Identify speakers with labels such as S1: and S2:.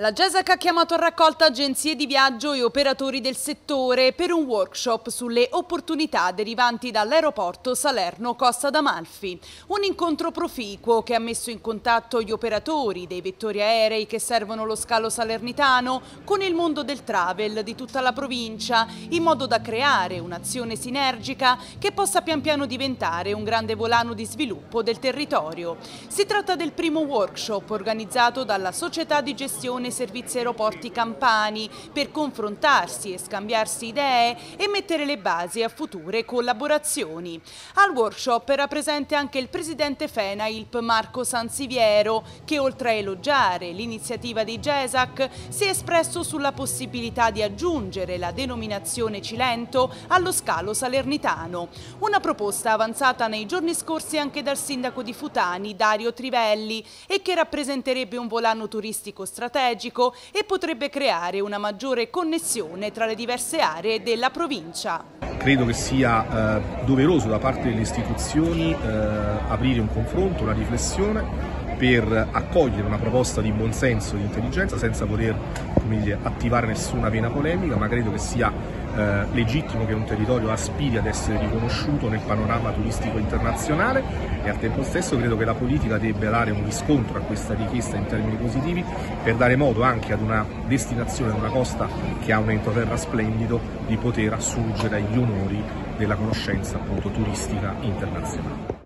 S1: La GESAC ha chiamato a raccolta agenzie di viaggio e operatori del settore per un workshop sulle opportunità derivanti dall'aeroporto Salerno-Costa d'Amalfi. Un incontro proficuo che ha messo in contatto gli operatori dei vettori aerei che servono lo scalo salernitano con il mondo del travel di tutta la provincia, in modo da creare un'azione sinergica che possa pian piano diventare un grande volano di sviluppo del territorio. Si tratta del primo workshop organizzato dalla Società di Gestione Servizi Aeroporti Campani per confrontarsi e scambiarsi idee e mettere le basi a future collaborazioni. Al workshop era presente anche il presidente FENAILP Marco Sansiviero, che oltre a elogiare l'iniziativa di GESAC si è espresso sulla possibilità di aggiungere la denominazione Cilento allo scalo salernitano, una proposta avanzata nei giorni scorsi anche dal sindaco di Futani Dario Trivelli e che rappresenterebbe un volano turistico strategico e potrebbe creare una maggiore connessione tra le diverse aree della provincia.
S2: Credo che sia doveroso da parte delle istituzioni aprire un confronto, una riflessione per accogliere una proposta di buonsenso e di intelligenza senza voler, come dire, attivare nessuna vena polemica, ma credo che sia legittimo che un territorio aspiri ad essere riconosciuto nel panorama turistico internazionale e al tempo stesso credo che la politica debba dare un riscontro a questa richiesta in termini positivi per dare modo anche ad una destinazione, ad una costa che ha un entroterra splendido, di poter assurgere agli onori della conoscenza appunto turistica internazionale.